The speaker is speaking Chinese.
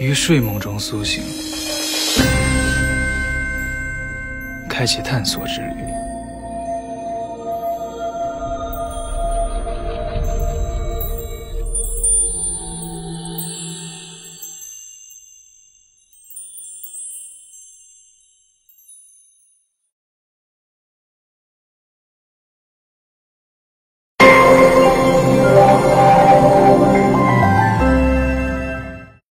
于睡梦中苏醒，开启探索之旅。